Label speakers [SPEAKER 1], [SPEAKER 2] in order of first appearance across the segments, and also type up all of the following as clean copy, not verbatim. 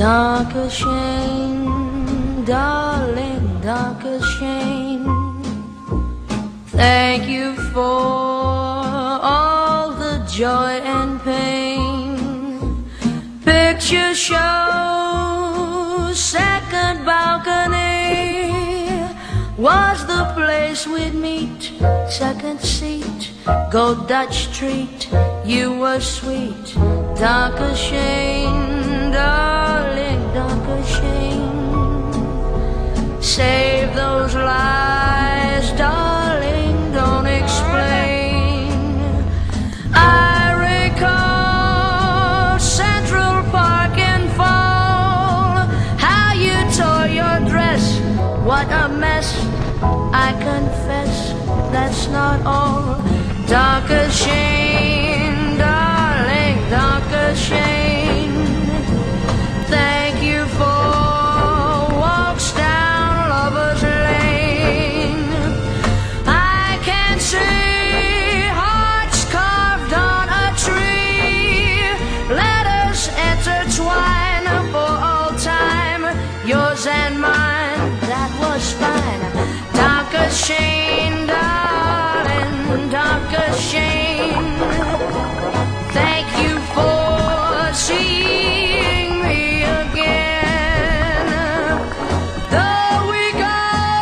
[SPEAKER 1] Danke Schoen, darling, Danke Schoen. Thank you for all the joy and pain. Picture show, second balcony was the place we'd meet. Second seat, go Dutch treat. You were sweet, Danke Schoen, darling, Danke Schoen. Save those lies, darling, don't explain. I recall Central Park in fall, how you tore your dress, what a mess. I confess, that's not all. Danke Schoen, darling, Danke Schoen. Thank you for walks down Lover's Lane. I can see hearts carved on a tree. Let us intertwine for all time, yours and mine. That was fine. Danke Schoen, darling, Danke Schoen. Thank you for seeing me again. Though we go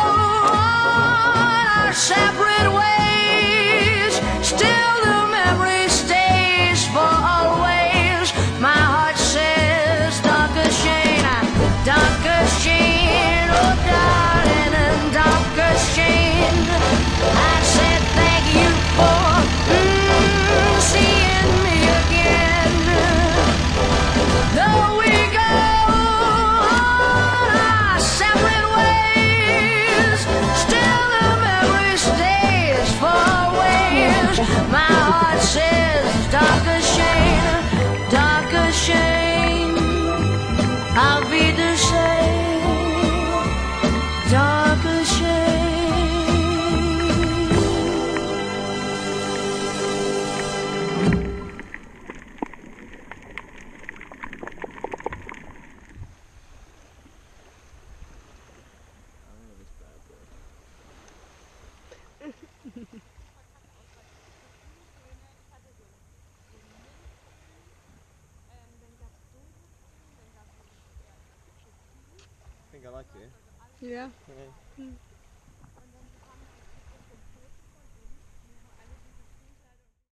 [SPEAKER 1] our separate ways, still the memory stays for always. My heart says Danke Schoen, Danke Schoen, oh darling, and Danke Schoen. I said thank you for seeing me again. Though we go our separate ways, still the memory stays for always. My heart says Danke Schoen, Danke Schoen. I'll be the same, Danke Schoen.
[SPEAKER 2] I think I like it.
[SPEAKER 3] Yeah.
[SPEAKER 2] Yeah.